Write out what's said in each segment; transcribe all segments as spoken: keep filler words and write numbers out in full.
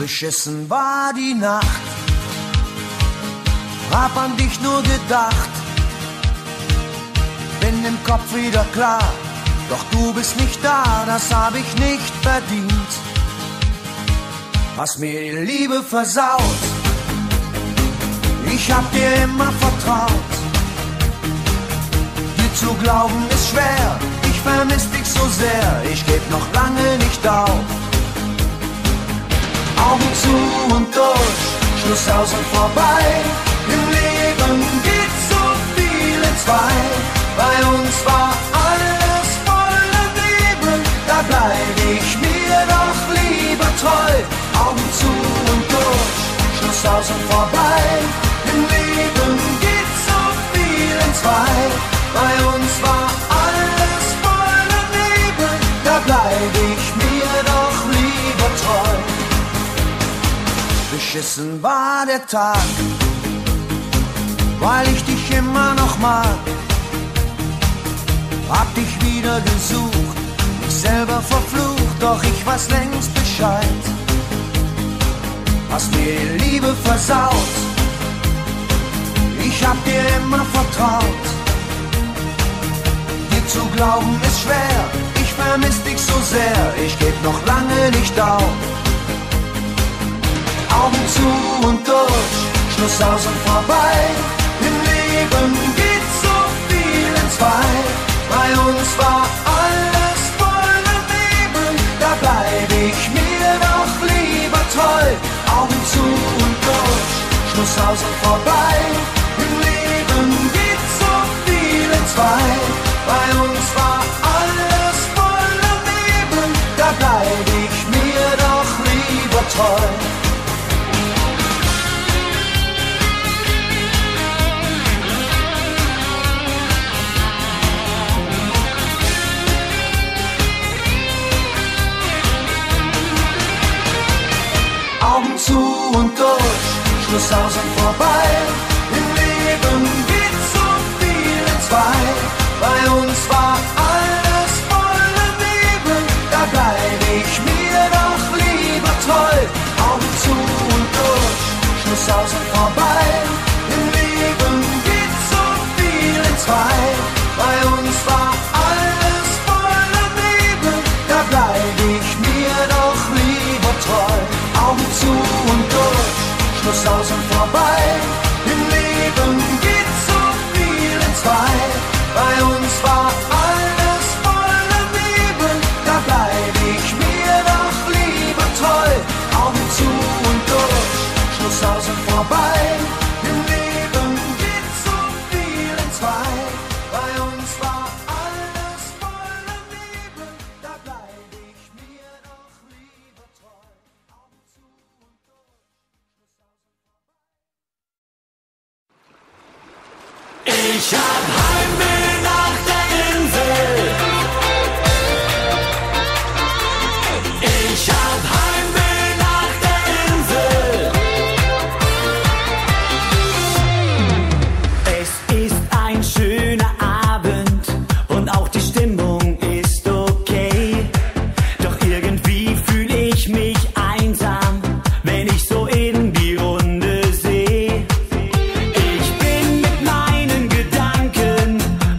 Beschissen war die Nacht, hab an dich nur gedacht, bin im Kopf wieder klar, doch du bist nicht da, das hab ich nicht verdient. Hast mir die Liebe versaut, ich hab dir immer vertraut. Dir zu glauben ist schwer, ich vermiss dich so sehr, ich geb noch lange nicht auf. Augen zu und durch, Schluss aus und vorbei. Im Leben geht so viel in zwei. Bei uns war alles voller Nebel, da bleib ich mir doch lieber treu. Augen zu und durch, Schluss aus und vorbei. Im Leben geht so viel in zwei. Bei uns war alles voller Nebel, da bleib ich mir doch lieber treu. Beschissen war der Tag, weil ich dich immer noch mag. Hab dich wieder gesucht, mich selber verflucht, doch ich weiß längst Bescheid. Hast mir die Liebe versaut, ich hab dir immer vertraut. Dir zu glauben ist schwer, ich vermiss dich so sehr, ich geb noch lange nicht auf. Augen zu und durch, Schluss aus und vorbei. Im Leben geht so viel in zwei. Bei uns war alles voller Nebel, da bleib ich mir doch lieber treu. Augen zu und durch, Schluss aus und vorbei. Im Leben geht so viel in zwei. Bei uns war alles voller Nebel, da bleib ich mir doch lieber treu. Augen zu und durch, Schluss aus und vorbei. Im Leben geht so viel in zwei. Bei uns war alles voller Nebel, da bleib ich mir doch lieber treu. Augen zu und durch, Schluss aus und vorbei. Im Leben geht so viel in zwei. Bei uns war alles voller Nebel, da bleib ich mir doch lieber treu. Augen zu und durch, Schluss aus und vorbei. Im Leben geht so viel in zwei. Bei uns war alles voller Nebel, da bleib ich mir doch lieber treu. Augen zu und durch, Schluss aus und vorbei. Im Leben geht so viel in zwei. Bei uns war alles voller Nebel, da bleib ich mir doch lieber treu. Augen zu und durch, Schluss aus und vorbei. Ich hab Heimweh nach der Insel. Ich hab Heimweh nach der Insel. Es ist ein schöner Abend und auch die Stimmung ist okay. Doch irgendwie fühl ich mich einsam, wenn ich so in die Runde seh. Ich bin mit meinen Gedanken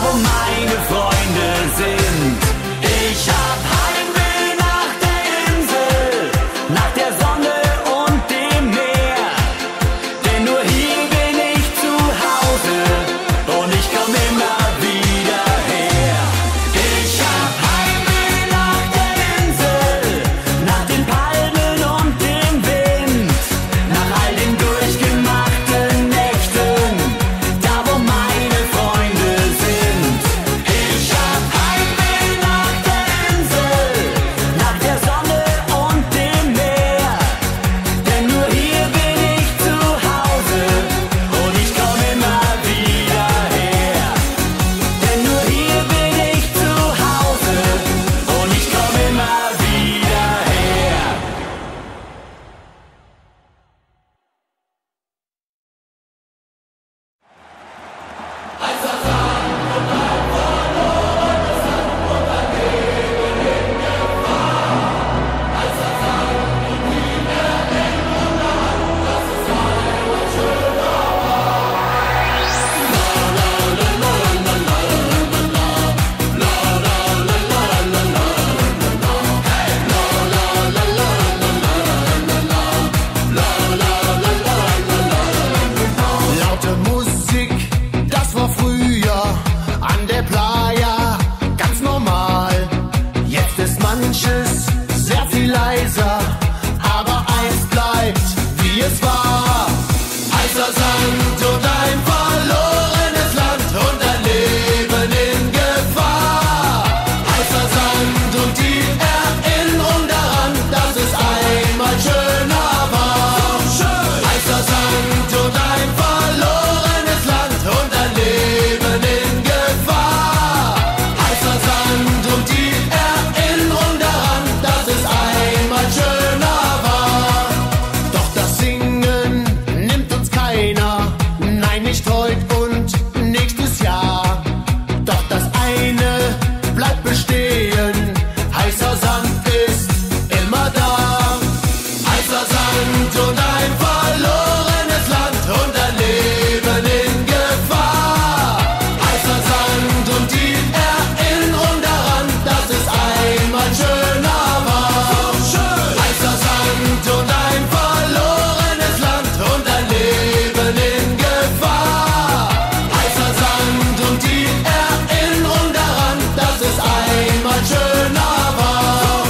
wo meine Freunde sind. Ich hab Heimweh nach der Insel, nach der Sonne und dem Meer. Denn nur hier bin ich zu Hause und ich komm immer wieder her. Ich hab Heimweh nach der Insel, nach den Palmen und dem Wind, nach all den durchgemachten Nächten, da wo meine Freunde sind. Ich hab Heimweh nach der Insel, nach der Sonne und dem Meer. Denn nur hier bin ich zu Hause und ich komm immer wieder her. Denn nur hier bin ich zu Hause und ich komm immer wieder her. Laute Musik, das war früher an der Playa ganz normal. Jetzt ist manches sehr viel leiser, aber eins bleibt, wie es war. Heißer Sand und ein verlorenes Land und ein Leben in Gefahr. Heißer Sand und die Erinnerung daran, dass es einmal schöner war. Heißer Sand und ein verlorenes Land und ein Leben in Gefahr. Heißer Sand und die Erinnerung daran, dass es einmal schöner war. Doch das Singen nimmt uns keiner, nein, nicht heut und nächstes Jahr. Doch das eine bleibt bestehen, heißer Sand ist immer da. Heißer Sand und ein verlorenes Land und ein Leben in Gefahr. Heißer Sand und die Erinnerung daran, dass es einmal schöner war. Heißer Sand und ein verlorenes Land und ein Leben in Gefahr. Heißer Sand und die Erinnerung daran, dass es einmal schöner war.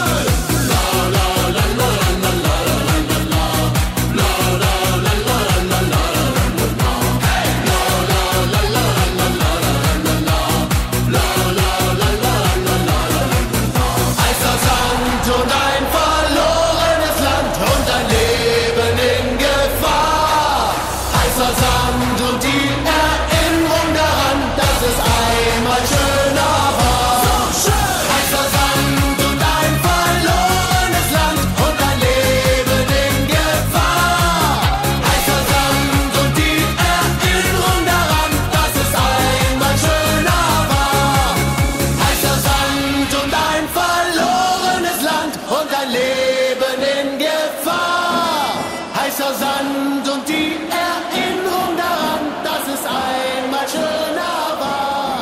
La la la la la la la la la la la la la la la. Hey, la la la la la la la la la la la la la. Heißer Sand und ein verlorenes Land und ein Leben in Gefahr. Heißer Sand und die Erinnerung daran, dass es einmal schöner war. Heißer Sand und ein verlorenes Land und ein Leben in Gefahr. Heißer Sand und die Erinnerung daran, dass es einmal schöner war. Heißer Sand und ein verlorenes Land und ein Leben in Gefahr. Heißer Sand und die Erinnerung daran, dass es einmal schöner war.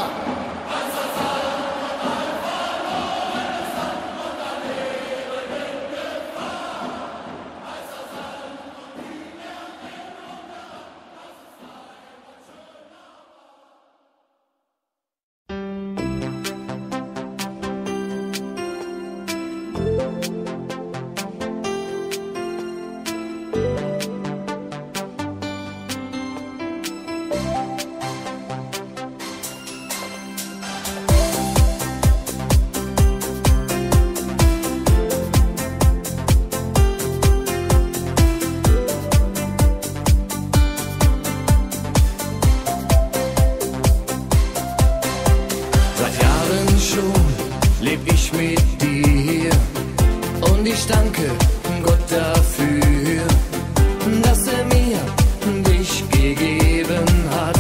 Seit Jahren schon leb ich mit dir und ich danke Gott dafür, dass er mir dich gegeben hat.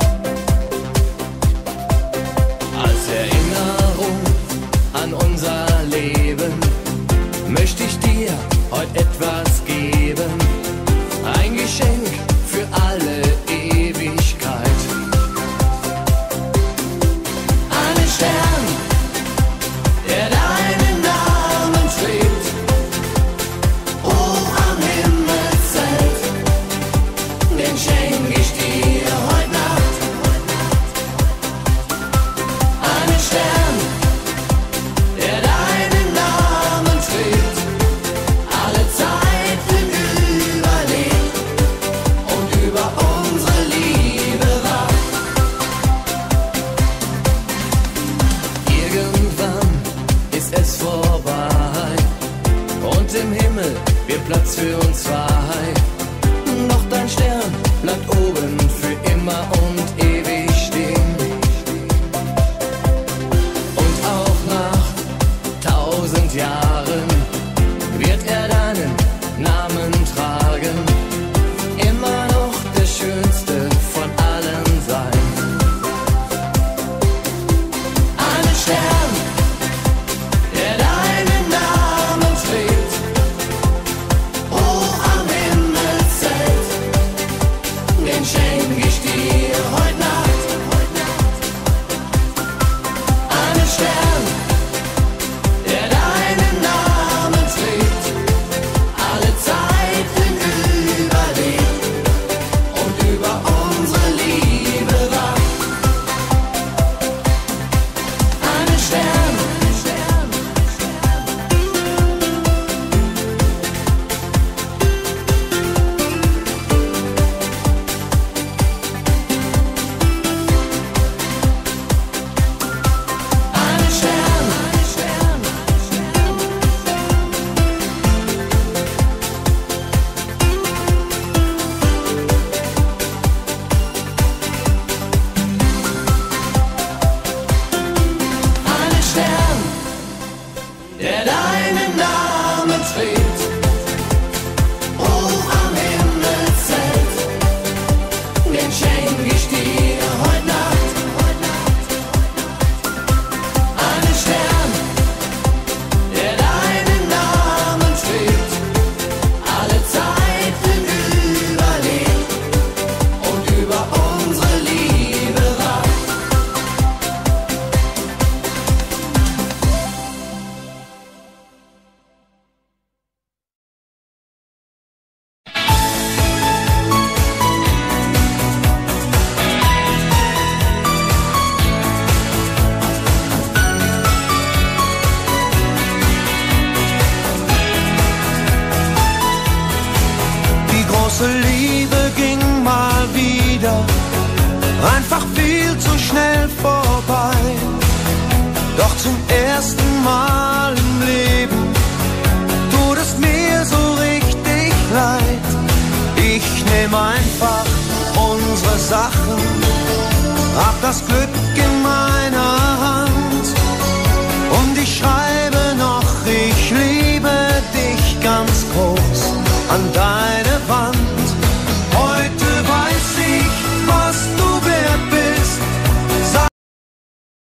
Als Erinnerung an unser Leben möchte ich dir heute etwas geben, ein Geschenk für alle Ewigkeit. nichts für uns Wahrheit. Doch dein Stern bleibt oben für immer und ewig stehen. Und auch nach tausend Jahren wird er deinen Namen tragen. Immer noch der schönste von allen sein. Einen Stern, der deinen Namen trägt, hoch am Himmelszelt, den schenk ich dir heute Nacht. Einen Stern, der deinen Namen trägt, alle Zeiten überlebt und über unsere Liebe wacht. Einen Stern, einen Stern, einen Stern, einen Stern. Einen Stern, der deinen Namen trägt, hoch am Himmelszelt, den schenk ich dir heute Nacht. Einen Stern, der deinen Namen trägt, alle Zeiten überlebt und über unsere Liebe wacht. Die große Liebe ging mal wieder einfach viel zu schnell vorbei. Doch zum ersten Mal im Leben tut es mir so richtig leid. Ich nehme einfach unsere Sachen, hab das Glück